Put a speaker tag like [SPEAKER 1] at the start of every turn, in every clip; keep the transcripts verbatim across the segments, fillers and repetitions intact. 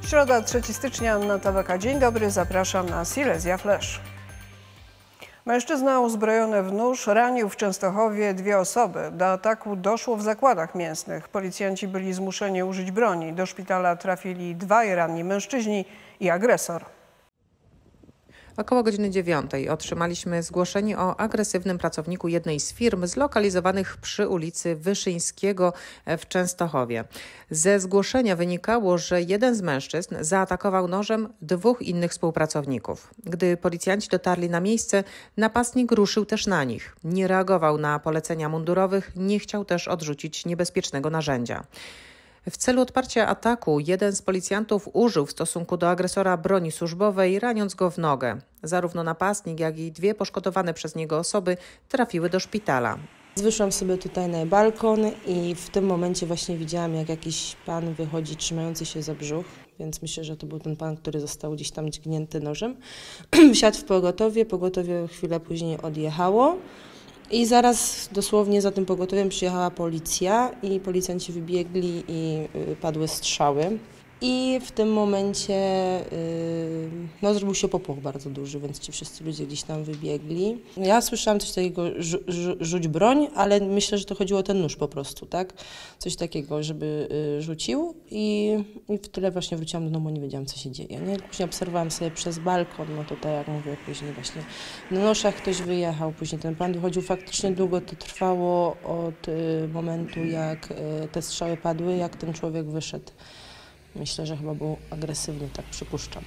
[SPEAKER 1] Środa, trzeciego stycznia, Anna Tawaka. Dzień dobry, zapraszam na Silesia Flash. Mężczyzna uzbrojony w nóż ranił w Częstochowie dwie osoby. Do ataku doszło w zakładach mięsnych. Policjanci byli zmuszeni użyć broni. Do szpitala trafili dwaj ranni mężczyźni i agresor.
[SPEAKER 2] Około godziny dziewiątej otrzymaliśmy zgłoszenie o agresywnym pracowniku jednej z firm zlokalizowanych przy ulicy Wyszyńskiego w Częstochowie. Ze zgłoszenia wynikało, że jeden z mężczyzn zaatakował nożem dwóch innych współpracowników. Gdy policjanci dotarli na miejsce, napastnik ruszył też na nich. Nie reagował na polecenia mundurowych, nie chciał też odrzucić niebezpiecznego narzędzia. W celu odparcia ataku jeden z policjantów użył w stosunku do agresora broni służbowej, raniąc go w nogę. Zarówno napastnik, jak i dwie poszkodowane przez niego osoby trafiły do szpitala.
[SPEAKER 3] Wyszłam sobie tutaj na balkon i w tym momencie właśnie widziałam, jak jakiś pan wychodzi trzymający się za brzuch, więc myślę, że to był ten pan, który został gdzieś tam dźgnięty nożem. Wsiadł w pogotowie, pogotowie chwilę później odjechało. I zaraz dosłownie za tym pogotowiem przyjechała policja i policjanci wybiegli i y, padły strzały. I w tym momencie y, no, zrobił się popłoch bardzo duży, więc ci wszyscy ludzie gdzieś tam wybiegli. Ja słyszałam coś takiego, rzu rzu rzuć broń, ale myślę, że to chodziło o ten nóż po prostu, tak? Coś takiego, żeby y, rzucił i, i w tyle właśnie wróciłam do domu, nie wiedziałam, co się dzieje. Nie? Później obserwowałam sobie przez balkon, no to tak jak mówię, później właśnie na noszach ktoś wyjechał, później ten pan wychodził. Faktycznie długo to trwało od y, momentu, jak y, te strzały padły, jak ten człowiek wyszedł. Myślę, że chyba był agresywny, tak przypuszczam.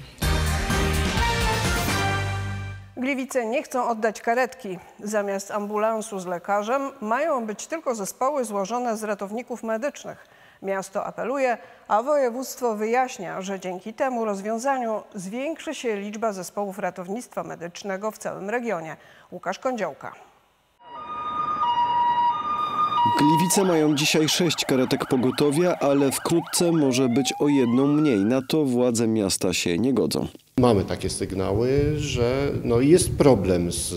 [SPEAKER 1] Gliwice nie chcą oddać karetki. Zamiast ambulansu z lekarzem mają być tylko zespoły złożone z ratowników medycznych. Miasto apeluje, a województwo wyjaśnia, że dzięki temu rozwiązaniu zwiększy się liczba zespołów ratownictwa medycznego w całym regionie. Łukasz Kądziołka.
[SPEAKER 4] Gliwice mają dzisiaj sześć karetek pogotowia, ale wkrótce może być o jedną mniej. Na to władze miasta się nie godzą.
[SPEAKER 5] Mamy takie sygnały, że no jest problem z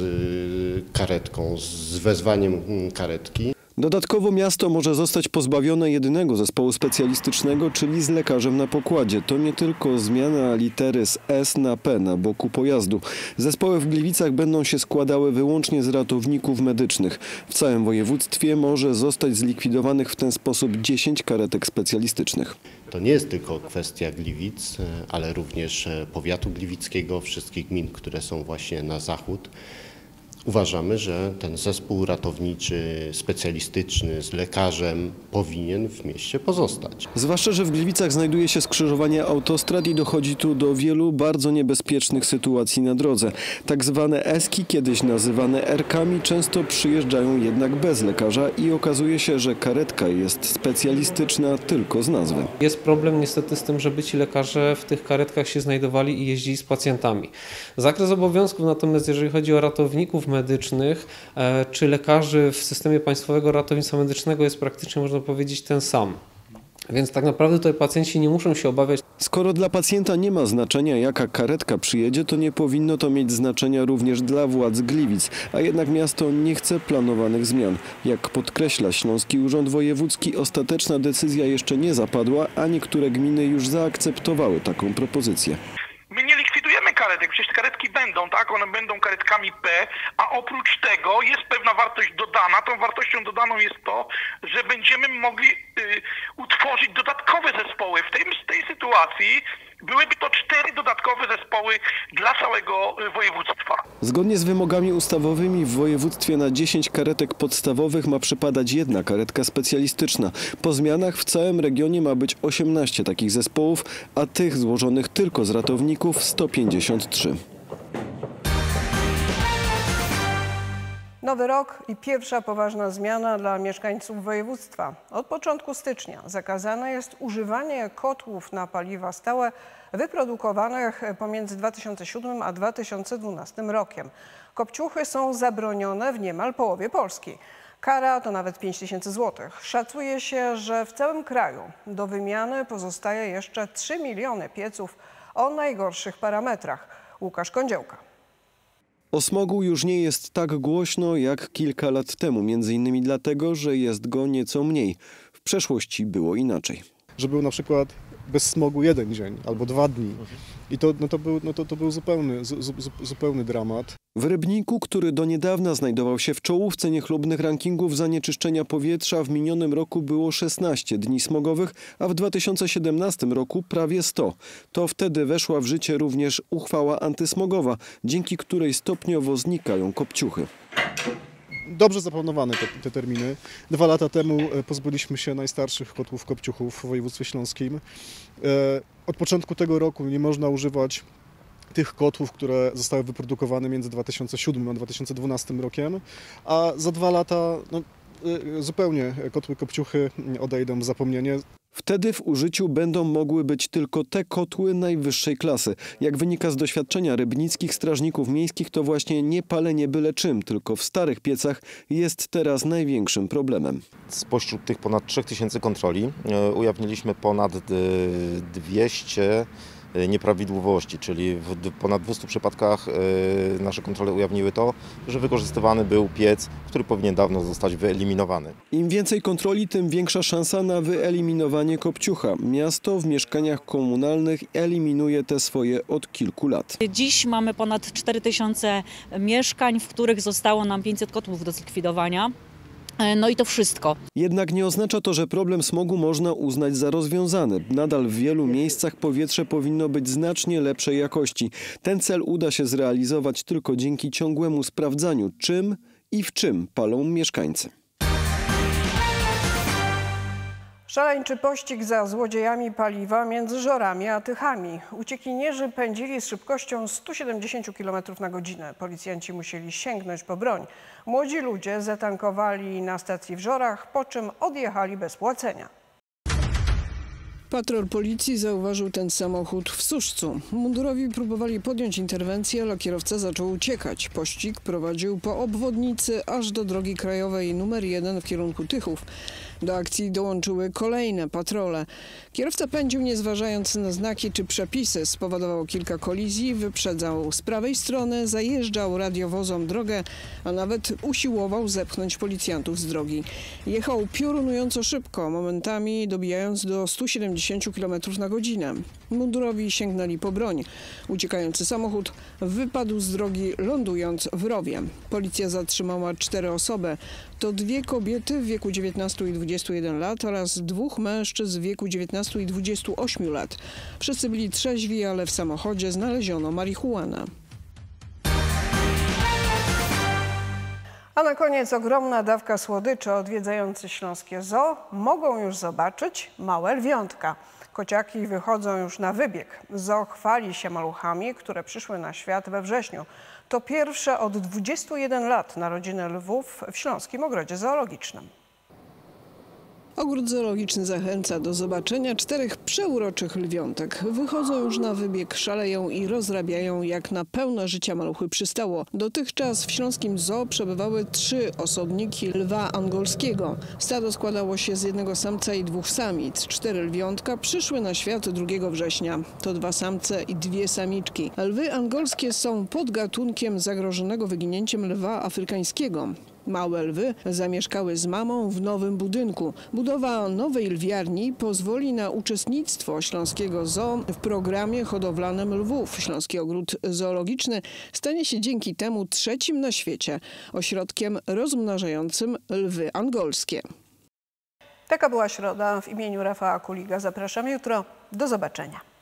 [SPEAKER 5] karetką, z wezwaniem karetki.
[SPEAKER 4] Dodatkowo miasto może zostać pozbawione jedynego zespołu specjalistycznego, czyli z lekarzem na pokładzie. To nie tylko zmiana litery z S na P na boku pojazdu. Zespoły w Gliwicach będą się składały wyłącznie z ratowników medycznych. W całym województwie może zostać zlikwidowanych w ten sposób dziesięć karetek specjalistycznych.
[SPEAKER 5] To nie jest tylko kwestia Gliwic, ale również powiatu gliwickiego, wszystkich gmin, które są właśnie na zachód. Uważamy, że ten zespół ratowniczy, specjalistyczny z lekarzem powinien w mieście pozostać.
[SPEAKER 4] Zwłaszcza, że w Gliwicach znajduje się skrzyżowanie autostrad i dochodzi tu do wielu bardzo niebezpiecznych sytuacji na drodze. Tak zwane eski, kiedyś nazywane erkami, często przyjeżdżają jednak bez lekarza i okazuje się, że karetka jest specjalistyczna tylko z nazwy.
[SPEAKER 6] Jest problem niestety z tym, żeby ci lekarze w tych karetkach się znajdowali i jeździli z pacjentami. Zakres obowiązków natomiast, jeżeli chodzi o ratowników medycznych czy lekarzy w systemie państwowego ratownictwa medycznego, jest praktycznie, można powiedzieć, ten sam. Więc tak naprawdę tutaj pacjenci nie muszą się obawiać.
[SPEAKER 4] Skoro dla pacjenta nie ma znaczenia, jaka karetka przyjedzie, to nie powinno to mieć znaczenia również dla władz Gliwic. A jednak miasto nie chce planowanych zmian. Jak podkreśla Śląski Urząd Wojewódzki, ostateczna decyzja jeszcze nie zapadła, a niektóre gminy już zaakceptowały taką propozycję.
[SPEAKER 7] My nie likwidujemy karetek, przecież karetki będą, tak? One będą karetkami P, a oprócz tego jest pewna wartość dodana. Tą wartością dodaną jest to, że będziemy mogli y, utworzyć dodatkowe zespoły. W tej, w tej sytuacji byłyby to cztery dodatkowe zespoły dla całego województwa.
[SPEAKER 4] Zgodnie z wymogami ustawowymi w województwie na dziesięć karetek podstawowych ma przypadać jedna karetka specjalistyczna. Po zmianach w całym regionie ma być osiemnaście takich zespołów, a tych złożonych tylko z ratowników sto pięćdziesiąt trzy.
[SPEAKER 1] Nowy rok i pierwsza poważna zmiana dla mieszkańców województwa. Od początku stycznia zakazane jest używanie kotłów na paliwa stałe wyprodukowanych pomiędzy dwa tysiące siódmym a dwa tysiące dwunastym rokiem. Kopciuchy są zabronione w niemal połowie Polski. Kara to nawet pięć tysięcy złotych. Szacuje się, że w całym kraju do wymiany pozostaje jeszcze trzy miliony pieców o najgorszych parametrach. Łukasz Kądziołka.
[SPEAKER 4] O smogu już nie jest tak głośno jak kilka lat temu, między innymi dlatego, że jest go nieco mniej. W przeszłości było inaczej.
[SPEAKER 8] Że był na przykład bez smogu jeden dzień albo dwa dni. I to, no to, był, no to, to był zupełny, zu, zu, zupełny dramat.
[SPEAKER 4] W Rybniku, który do niedawna znajdował się w czołówce niechlubnych rankingów zanieczyszczenia powietrza, w minionym roku było szesnaście dni smogowych, a w dwa tysiące siedemnastym roku prawie sto. To wtedy weszła w życie również uchwała antysmogowa, dzięki której stopniowo znikają kopciuchy.
[SPEAKER 8] Dobrze zaplanowane te, te terminy. Dwa lata temu pozbyliśmy się najstarszych kotłów kopciuchów w województwie śląskim. Od początku tego roku nie można używać tych kotłów, które zostały wyprodukowane między dwa tysiące siódmym a dwa tysiące dwunastym rokiem, a za dwa lata no, zupełnie kotły kopciuchy odejdą w zapomnienie.
[SPEAKER 4] Wtedy w użyciu będą mogły być tylko te kotły najwyższej klasy. Jak wynika z doświadczenia rybnickich strażników miejskich, to właśnie nie palenie byle czym, tylko w starych piecach jest teraz największym problemem.
[SPEAKER 9] Spośród tych ponad trzech tysięcy kontroli ujawniliśmy ponad dwieście nieprawidłowości, czyli w ponad dwustu przypadkach nasze kontrole ujawniły to, że wykorzystywany był piec, który powinien dawno zostać wyeliminowany.
[SPEAKER 4] Im więcej kontroli, tym większa szansa na wyeliminowanie kopciucha. Miasto w mieszkaniach komunalnych eliminuje te swoje od kilku lat.
[SPEAKER 10] Dziś mamy ponad cztery tysiące mieszkań, w których zostało nam pięćset kotłów do zlikwidowania. No i to wszystko.
[SPEAKER 4] Jednak nie oznacza to, że problem smogu można uznać za rozwiązany. Nadal w wielu miejscach powietrze powinno być znacznie lepszej jakości. Ten cel uda się zrealizować tylko dzięki ciągłemu sprawdzaniu, czym i w czym palą mieszkańcy.
[SPEAKER 1] Szaleńczy pościg za złodziejami paliwa między Żorami a Tychami. Uciekinierzy pędzili z szybkością stu siedemdziesięciu kilometrów na godzinę. Policjanci musieli sięgnąć po broń. Młodzi ludzie zatankowali na stacji w Żorach, po czym odjechali bez płacenia. Patrol policji zauważył ten samochód w Suszcu. Mundurowi próbowali podjąć interwencję, ale kierowca zaczął uciekać. Pościg prowadził po obwodnicy aż do drogi krajowej numer jeden w kierunku Tychów. Do akcji dołączyły kolejne patrole. Kierowca pędził nie zważając na znaki czy przepisy. Spowodował kilka kolizji, wyprzedzał z prawej strony, zajeżdżał radiowozom drogę, a nawet usiłował zepchnąć policjantów z drogi. Jechał piorunująco szybko, momentami dobijając do stu siedemdziesięciu kilometrów na godzinę. Mundurowi sięgnęli po broń. Uciekający samochód wypadł z drogi, lądując w rowie. Policja zatrzymała cztery osoby. To dwie kobiety w wieku dziewiętnastu i dwudziestu jeden lat oraz dwóch mężczyzn w wieku dziewiętnastu i dwudziestu ośmiu lat. Wszyscy byli trzeźwi, ale w samochodzie znaleziono marihuanę. A na koniec ogromna dawka słodyczy. Odwiedzający śląskie zoo mogą już zobaczyć małe lwiątka. Kociaki wychodzą już na wybieg. Zoo chwali się maluchami, które przyszły na świat we wrześniu. To pierwsze od dwudziestu jeden lat narodziny lwów w Śląskim Ogrodzie Zoologicznym. Ogród zoologiczny zachęca do zobaczenia czterech przeuroczych lwiątek. Wychodzą już na wybieg, szaleją i rozrabiają, jak na pełne życia maluchy przystało. Dotychczas w Śląskim Zoo przebywały trzy osobniki lwa angolskiego. Stado składało się z jednego samca i dwóch samic. Cztery lwiątka przyszły na świat drugiego września. To dwa samce i dwie samiczki. Lwy angolskie są podgatunkiem zagrożonego wyginięciem lwa afrykańskiego. Małe lwy zamieszkały z mamą w nowym budynku. Budowa nowej lwiarni pozwoli na uczestnictwo Śląskiego Zoo w programie hodowlanym lwów. Śląski Ogród Zoologiczny stanie się dzięki temu trzecim na świecie ośrodkiem rozmnażającym lwy angolskie. Taka była środa. W imieniu Rafała Kuliga zapraszam jutro. Do zobaczenia.